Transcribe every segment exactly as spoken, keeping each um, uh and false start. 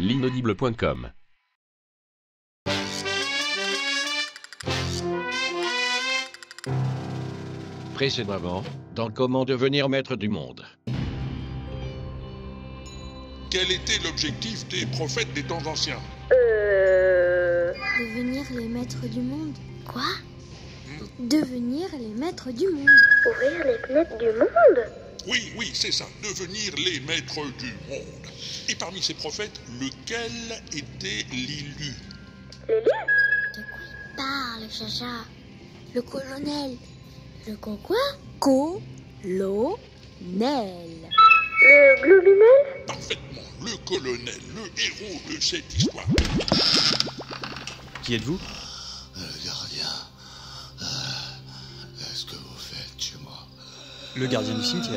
l'inaudible point com. Précédemment, dans Comment devenir maître du monde. Quel était l'objectif des prophètes des temps anciens? Euh... Devenir les maîtres du monde. Quoi? hmm? Devenir les maîtres du monde. Ouvrir les fenêtres du monde? Oui, oui, c'est ça, devenir les maîtres du monde. Et parmi ces prophètes, lequel était l'élu? L'élu? De quoi il parle, Chacha? Le colonel. Le con quoi? Co-lo-nel. Le globinel? Parfaitement, le colonel, le héros de cette histoire. Qui êtes-vous? Le gardien. Euh, Qu'est-ce que vous faites chez moi? Le gardien du cimetière.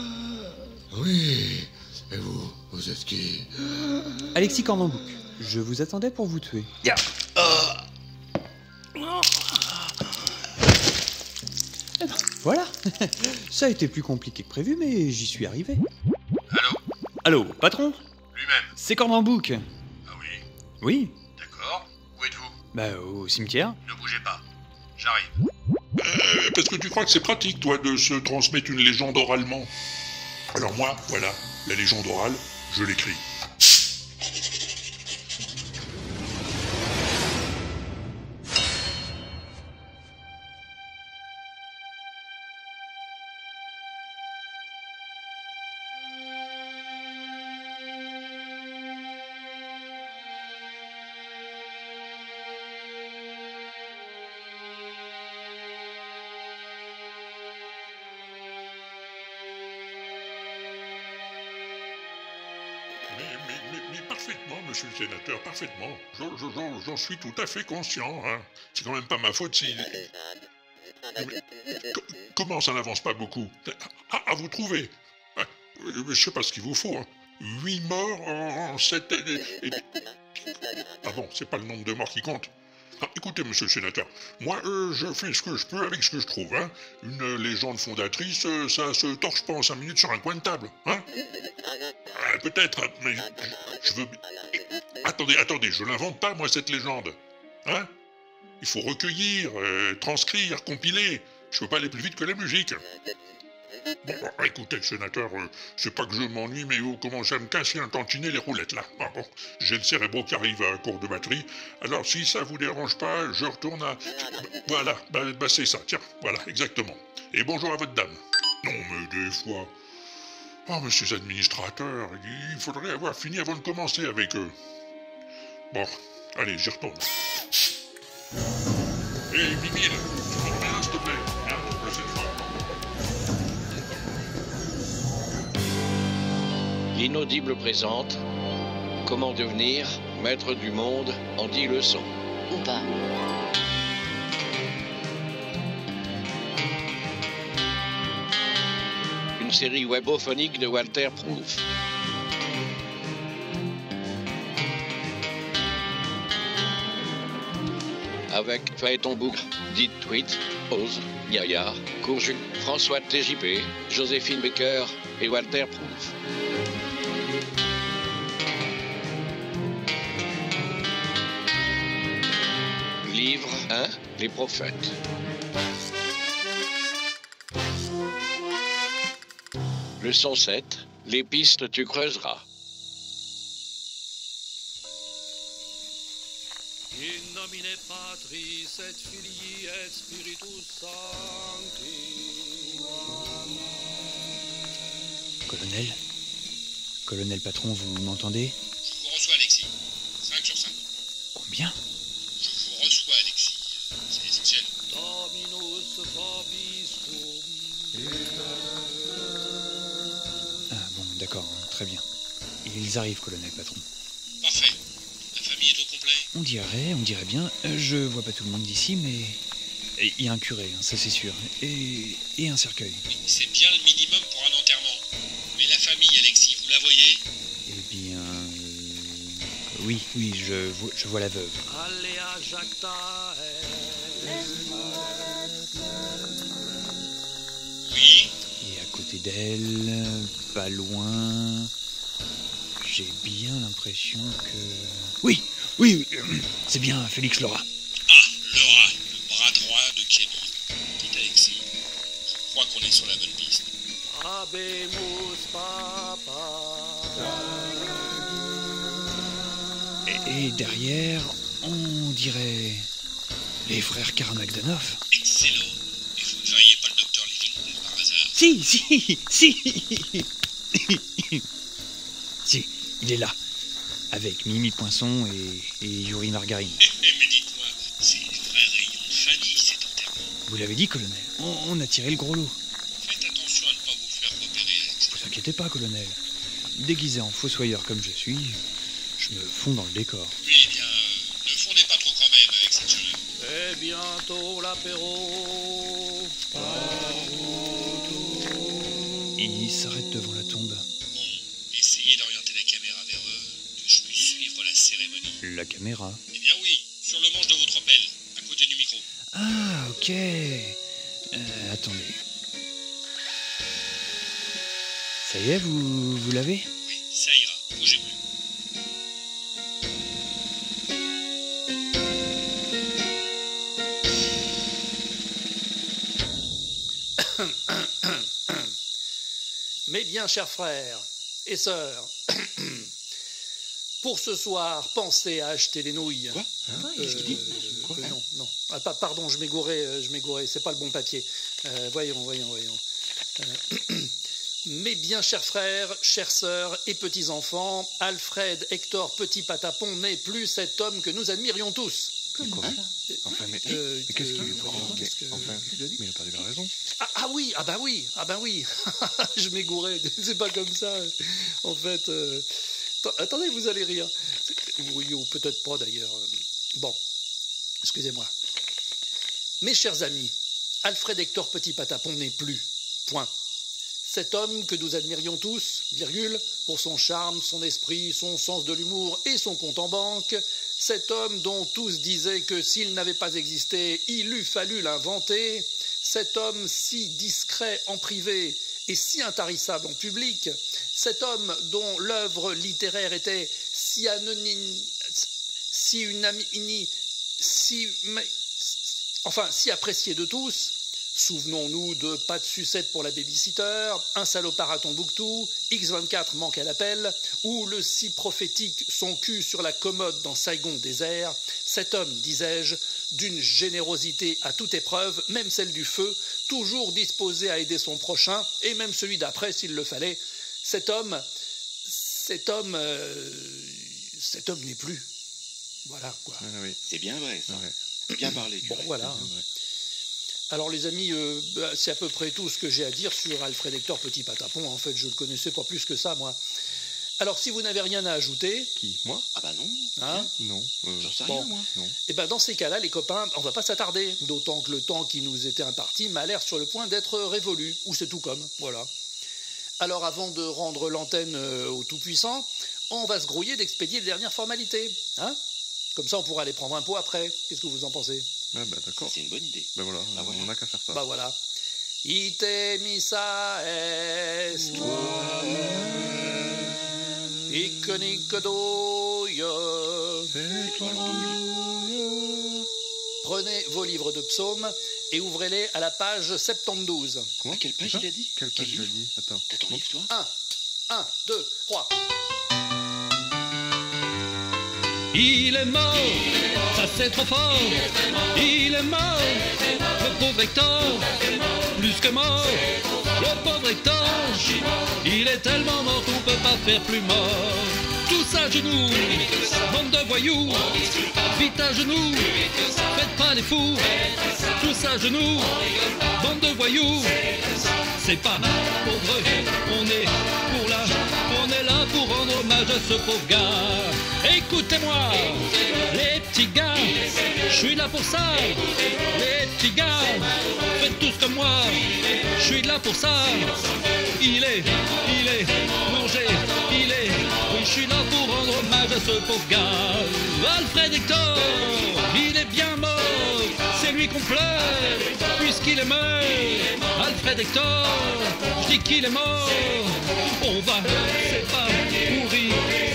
Oui. Et vous, vous êtes qui? Alexis Cornambouc. Je vous attendais pour vous tuer. Yeah. Voilà. Ça a été plus compliqué que prévu, mais j'y suis arrivé. Allô? Allô, patron? Lui-même. C'est Cornambouc. Ah oui. Oui. D'accord. Où êtes-vous? Bah, au cimetière. Ne bougez pas. J'arrive. Euh, parce que tu crois que c'est pratique, toi, de se transmettre une légende oralement. Alors moi, voilà, la légende orale, je l'écris. Mais, mais, mais, mais parfaitement, monsieur le sénateur, parfaitement. J'en- J'en j'en suis tout à fait conscient, hein. C'est quand même pas ma faute si... Mais, co- comment ça n'avance pas beaucoup? Ah, à vous trouver. Ah, je sais pas ce qu'il vous faut, hein. Huit morts en, en sept... et- et- Ah bon, c'est pas le nombre de morts qui compte. Ah, écoutez, monsieur le sénateur, moi, euh, je fais ce que je peux avec ce que je trouve, hein. Une euh, légende fondatrice, euh, ça se torche pas en cinq minutes sur un coin de table, hein. Ah, peut-être, mais je, je veux... Attendez, attendez, je l'invente pas, moi, cette légende. Hein? Il faut recueillir, euh, transcrire, compiler. Je peux pas aller plus vite que la musique. Bon, bon, écoutez, sénateur, euh, c'est pas que je m'ennuie, mais vous commencez à me casser un tantinet les roulettes, là. Ah, bon, j'ai le cérébo qui arrive à court de batterie. Alors, si ça vous dérange pas, je retourne à... Voilà, bah, bah c'est ça, tiens, voilà, exactement. Et bonjour à votre dame. Non, mais des fois... Oh, mais ces administrateurs, il faudrait avoir fini avant de commencer avec eux. Bon, allez, j'y retourne. Hé, hey, Mimile, tu m'en remets un, s'il te plaît. Hein, la prochaine fois. L'inaudible présente Comment devenir maître du monde en dix leçons. Ou pas. Une série webophonique de Walter Proof. Avec Phaéton Bougre, Dite Tweet, Ose, Yaya, Courju, François T J P, Joséphine Baker et Walter Proof. Livre un, Les prophètes. Leçon sept, les pistes tu creuseras. In nomine Patris et Filii et Spiritus Sancti. Colonel? Colonel patron, vous m'entendez? Je vous reçois, Alexis. cinq sur cinq. Combien? Je vous reçois, Alexis. C'est essentiel. Dominus vobiscum. Ah bon, d'accord, très bien. Ils arrivent, colonel patron. Parfait. La famille est au complet. On dirait, on dirait bien. Euh, Je vois pas tout le monde d'ici, mais... Il y a un curé, hein, ça c'est sûr. Et... et un cercueil. Oui, c'est bien le minimum pour un enterrement. Mais la famille, Alexis, vous la voyez? Eh bien... euh, Oui, oui, je vois, je vois la veuve. Alea jacta Oui. Et à côté d'elle, pas loin... j'ai bien l'impression que... Oui, oui, oui, c'est bien Félix Laura. Ah, Laura, le bras droit de Camille. Petit Alexis, je crois qu'on est sur la bonne piste. Habemus papa. Et, et derrière, on dirait... les frères Karamagdanov. Excellent. Et vous ne verriez pas le docteur Livingstone par hasard? Si, si, si. Si, il est là. Avec Mimi Poinçon et, et Yuri Margarine. Mais dites-moi, c'est une vraie réunion de famille, cet enterrement. Vous l'avez dit, colonel, on, on a tiré le gros lot. Faites attention à ne pas vous faire repérer, Alex. Vous inquiétez pas, colonel. Déguisé en fossoyeur comme je suis, je me fonds dans le décor. Oui, eh bien, euh, ne fondez pas trop quand même avec cette chaleur. Et bientôt l'apéro. Il s'arrête devant la tombe. Bon, essayez d'orienter la caméra vers eux, que je puisse suivre la cérémonie. La caméra. Eh bien oui, sur le manche de votre pelle, à côté du micro. Ah, ok. Euh, attendez. Ça y est, vous, vous l'avez? Oui, ça ira, bougez plus. Mes bien chers frères et sœurs, pour ce soir, pensez à acheter des nouilles. Quoi hein Qu'est-ce qu'il dit Quoi euh, Non, non. Ah, pa- pardon, je m'égourais, euh, je m'égourais. C'est pas le bon papier. Euh, voyons, voyons, voyons. Euh, Mes bien chers frères, chères sœurs et petits-enfants, Alfred Hector Petit Patapon n'est plus cet homme que nous admirions tous. Quoi Hein Enfin, mais, Euh, mais qu'est-ce qu'il euh, lui prend voyons, mais, qu'est-ce que- Enfin, mais il a perdu la raison. Ah, ah oui, ah bah oui, ah bah oui, je m'égourais, c'est pas comme ça. En fait, euh, att- attendez, vous allez rire. Oui, ou peut-être pas d'ailleurs. Bon, excusez-moi. Mes chers amis, Alfred Hector Petit Patapon n'est plus. Point. Cet homme que nous admirions tous, virgule, pour son charme, son esprit, son sens de l'humour et son compte en banque, cet homme dont tous disaient que s'il n'avait pas existé, il eût fallu l'inventer, cet homme si discret en privé et si intarissable en public, cet homme dont l'œuvre littéraire était si anonyme, si unanime, si, enfin, si appréciée de tous. Souvenons-nous de Pas de sucette pour la babysitter, Un salopard à Tombouctou, X vingt-quatre manque à l'appel, ou le si prophétique Son cul sur la commode dans Saigon désert. Cet homme, disais-je, d'une générosité à toute épreuve, même celle du feu, toujours disposé à aider son prochain, et même celui d'après s'il le fallait. Cet homme, cet homme, euh, cet homme n'est plus. Voilà, quoi. Ah, oui. C'est bien vrai, ça. Ouais. Bien parlé, Bon, curé. voilà. C'est vrai. Alors les amis, euh, bah, c'est à peu près tout ce que j'ai à dire sur Alfred Hector Petit Patapon. En fait, je ne le connaissais pas plus que ça, moi. Alors, si vous n'avez rien à ajouter, Qui Moi Ah bah non, hein, Non. euh, j'en sais Bon. rien, moi. non. eh ben dans ces cas-là, les copains, on va pas s'attarder. D'autant que le temps qui nous était imparti m'a l'air sur le point d'être révolu. Ou c'est tout comme, voilà. Alors, avant de rendre l'antenne euh, au Tout-Puissant, on va se grouiller d'expédier les dernières formalités. Hein, comme ça, on pourra aller prendre un pot après. Qu'est-ce que vous en pensez? Ah bah d'accord. C'est une bonne idée. Ben voilà, Bah voilà. on n'a qu'à faire ça. Bah voilà. Ite missa est. Iconicodoyo. C'est toi Prenez vos livres de psaumes et ouvrez-les à la page soixante-douze. Comment À quelle page Ça il a dit Quelle Quel page il a livre dit Attends. T'as ton livre, toi un, un, deux, trois. Il est mort, ça c'est trop fort. Il est mort, le pauvre Hector, plus que mort. Le pauvre Hector, il est tellement mort qu'on peut pas faire plus mort. Tous à genoux, bande de voyous, vite à genoux, faites pas les fous. Tous à genoux, bande de voyous, c'est pas pour vrai, on est pour là, on est là pour rendre hommage à ce pauvre gars. Écoutez-moi, les petits gars, je suis là pour ça. Les petits gars, faites tous comme moi, je suis là pour ça. Il est, il est mangé, il est, oui, je suis là pour rendre hommage à ce pauvre gars. Alfred Hector, il est bien mort, c'est lui qu'on pleure, puisqu'il est mort. Alfred Hector, je dis qu'il est mort, on va, c'est pas mourir.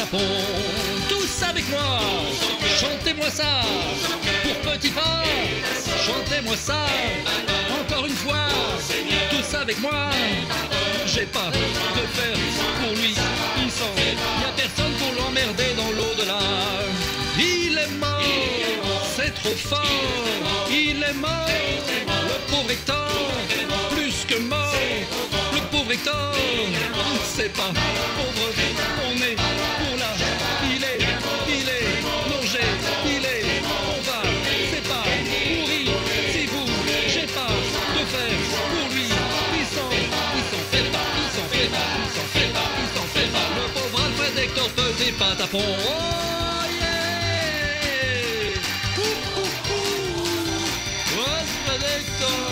patapon. Tous avec moi, chantez-moi ça. Pour petit pas, chantez-moi ça. Encore une fois, tous avec moi. J'ai pas de faire pour lui, il s'en est. Y'a personne pour l'emmerder dans l'au-delà. Il est mort, c'est trop fort. Il est mort, le pauvre Hector, plus que mort. Le pauvre Hector, c'est pas pauvre, on est pour là. Il est, il est mangé, il est, on va, c'est pas mourir. Si vous, j'ai pas de faire pour lui, il s'en, il s'en fait pas, il s'en fait pas, il s'en fait pas, il s'en fait pas. Le pauvre Alfred Hector, petit patapon. Oh yeah! Ouh, ouh, ouh. Alfred Hector.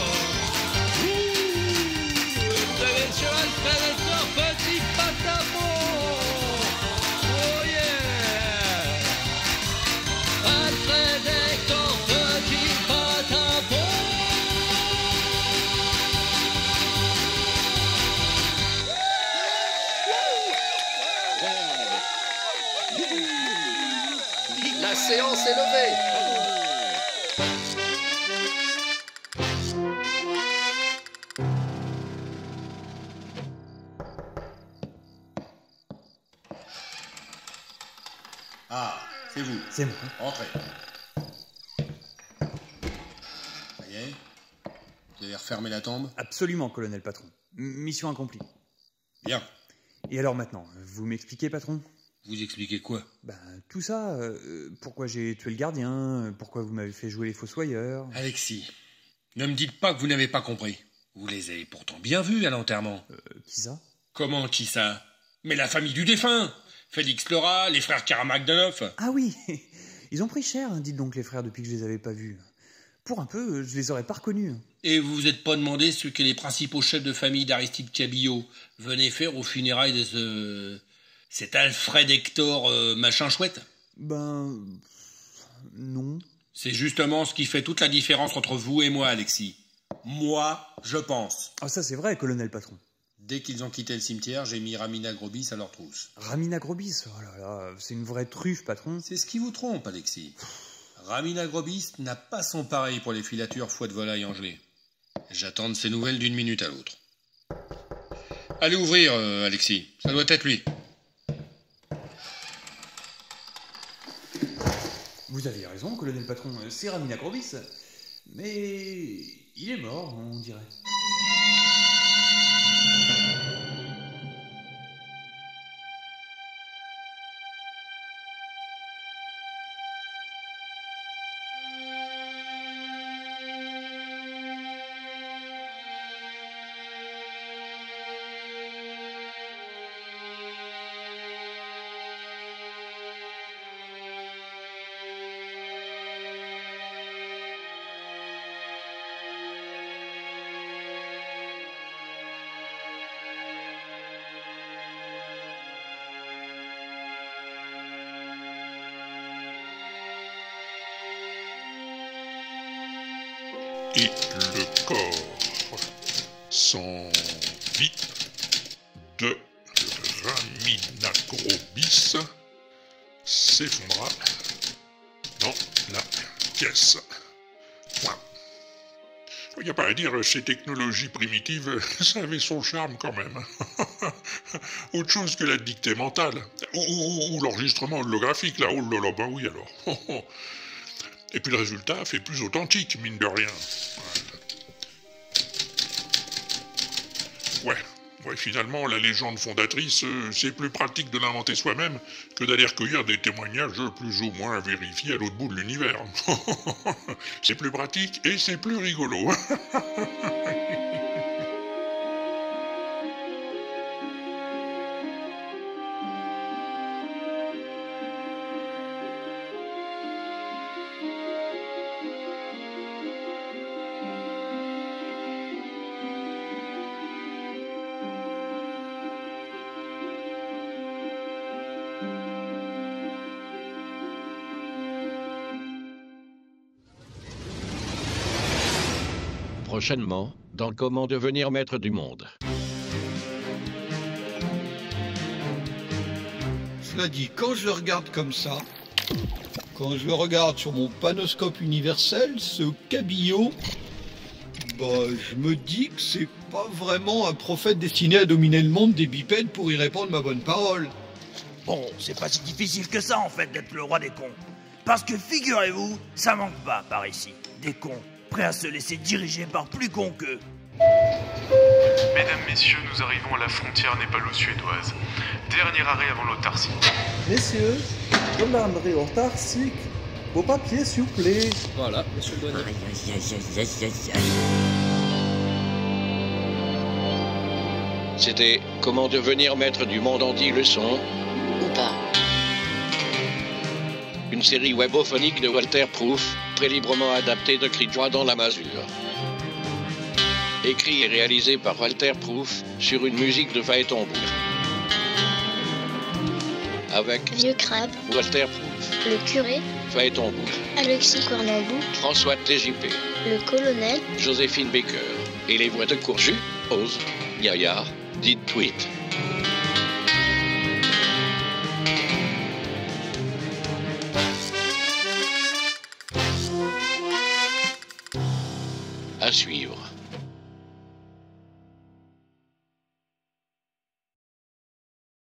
Monsieur Alfred Hector, petit patapon. Oh yeah. Alfred Hector, petit patapon. La séance est levée. Ah, c'est vous. C'est moi. Entrez. Ça y est? Vous avez refermé la tombe? Absolument, colonel patron. M- Mission accomplie. Bien. Et alors maintenant, vous m'expliquez, patron? Vous expliquez quoi? Ben, tout ça. euh, pourquoi j'ai tué le gardien, pourquoi vous m'avez fait jouer les fossoyeurs. Alexis, ne me dites pas que vous n'avez pas compris. Vous les avez pourtant bien vus à l'enterrement. Euh, qui ça? Comment, qui ça? Mais la famille du défunt! Félix Lerat, les frères Karamagdanov. Ah oui. Ils ont pris cher, hein, dites donc les frères, depuis que je les avais pas vus. Pour un peu, je les aurais pas reconnus. Et vous vous êtes pas demandé ce que les principaux chefs de famille d'Aristide Cabillaud venaient faire aux funérailles de ce... cet Alfred Hector euh, machin chouette? Ben... non. C'est justement ce qui fait toute la différence entre vous et moi, Alexis. Moi, je pense. Ah ça c'est vrai, colonel patron. Dès qu'ils ont quitté le cimetière, j'ai mis Ramina Grobis à leur trousse. Ramina Grobis, oh là là, c'est une vraie truffe, patron. C'est ce qui vous trompe, Alexis. Ramina Grobis n'a pas son pareil pour les filatures foie de volaille engelée. J'attends de ses nouvelles d'une minute à l'autre. Allez ouvrir, euh, Alexis. Ça doit être lui. Vous avez raison, colonel patron, c'est Ramina Grobis. Mais... il est mort, on dirait. Et le corps sans vie de Ramina Grobis s'effondra dans la pièce. Point. Il n'y a pas à dire, ces technologies primitives, ça avait son charme quand même. Autre chose que la dictée mentale. Ou, ou, ou l'enregistrement holographique, là. Oh là là, bah oui alors. Et puis le résultat fait plus authentique, mine de rien. Ouais, ouais, finalement, la légende fondatrice, euh, c'est plus pratique de l'inventer soi-même que d'aller recueillir des témoignages plus ou moins vérifiés à l'autre bout de l'univers. C'est plus pratique et c'est plus rigolo. Prochainement, dans Comment devenir maître du monde. Cela dit, quand je le regarde comme ça, quand je le regarde sur mon panoscope universel, ce cabillaud, bah, je me dis que c'est pas vraiment un prophète destiné à dominer le monde des bipèdes pour y répandre ma bonne parole. Bon, c'est pas si difficile que ça en fait d'être le roi des cons. Parce que figurez-vous, ça manque pas par ici. Des cons, prêts à se laisser diriger par plus cons qu'eux. Mesdames, messieurs, nous arrivons à la frontière népalo-suédoise. Dernier arrêt avant l'autarcie. Messieurs, commanderie autarcique, vos papiers s'il vous plaît. Voilà, monsieur le douanier. Aïe, aïe, aïe, aïe, aïe, aïe, aïe. C'était Comment devenir maître du monde en dix leçons. Ou pas. Une série webophonique de Walter Proof, très librement adaptée de Cris de joie dans la masure. Écrit et réalisé par Walter Proof sur une musique de Phaéton Bougre. Avec Vieux Crabe, Walter Proof, le curé, Phaéton Bougre, Alexis Cornambou, François T J P, le colonel, Joséphine Baker et les voix de Courju, Oz, Gaillard, Dit Tweet. À suivre.